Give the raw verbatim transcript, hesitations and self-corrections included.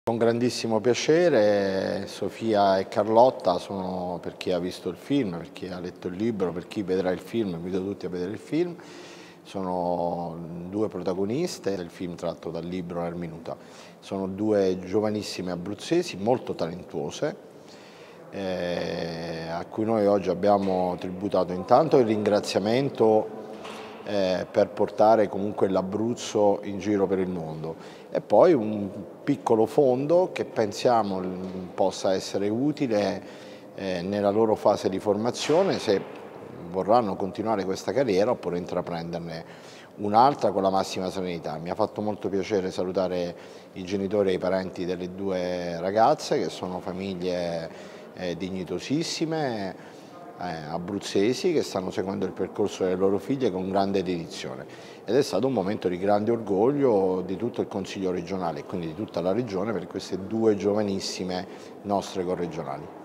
Con grandissimo piacere. Sofia e Carlotta sono, per chi ha visto il film, per chi ha letto il libro, per chi vedrà il film, invito tutti a vedere il film, sono due protagoniste del film tratto dal libro Erminuta. Sono due giovanissime abruzzesi molto talentuose, eh, a cui noi oggi abbiamo tributato intanto il ringraziamento Eh, per portare comunque l'Abruzzo in giro per il mondo, e poi un piccolo fondo che pensiamo possa essere utile eh, nella loro fase di formazione, se vorranno continuare questa carriera oppure intraprenderne un'altra con la massima serenità. Mi ha fatto molto piacere salutare i genitori e i parenti delle due ragazze, che sono famiglie eh, dignitosissime, Eh, abruzzesi, che stanno seguendo il percorso delle loro figlie con grande dedizione, ed è stato un momento di grande orgoglio di tutto il Consiglio regionale e quindi di tutta la regione per queste due giovanissime nostre corregionali.